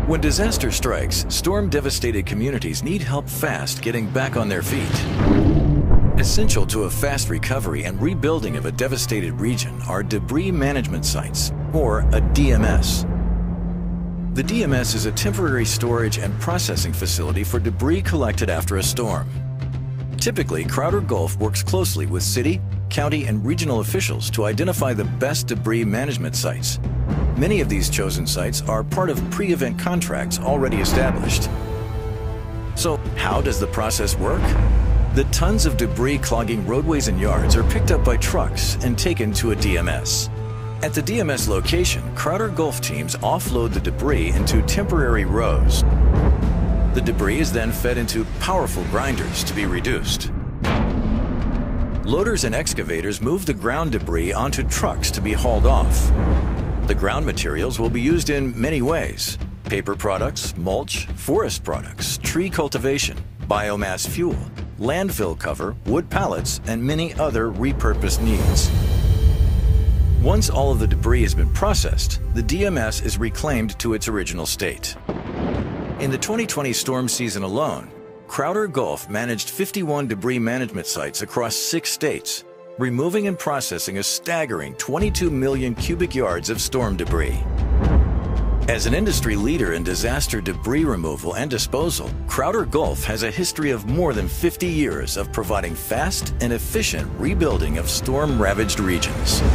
When disaster strikes, storm-devastated communities need help fast getting back on their feet. Essential to a fast recovery and rebuilding of a devastated region are debris management sites, or a DMS. The DMS is a temporary storage and processing facility for debris collected after a storm. Typically, Crowder Gulf works closely with city, county, and regional officials to identify the best debris management sites. Many of these chosen sites are part of pre-event contracts already established. So, how does the process work? The tons of debris clogging roadways and yards are picked up by trucks and taken to a DMS. At the DMS location, Crowder Gulf teams offload the debris into temporary rows. The debris is then fed into powerful grinders to be reduced. Loaders and excavators move the ground debris onto trucks to be hauled off. The ground materials will be used in many ways: paper products, mulch, forest products, tree cultivation, biomass fuel, landfill cover, wood pallets, and many other repurposed needs. Once all of the debris has been processed, the DMS is reclaimed to its original state. In the 2020 storm season alone, Crowder Gulf managed 51 debris management sites across 6 states, removing and processing a staggering 22 million cubic yards of storm debris. As an industry leader in disaster debris removal and disposal, Crowder Gulf has a history of more than 50 years of providing fast and efficient rebuilding of storm-ravaged regions.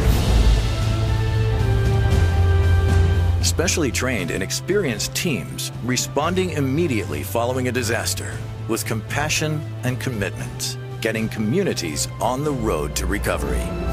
Specially trained and experienced teams responding immediately following a disaster with compassion and commitment, getting communities on the road to recovery.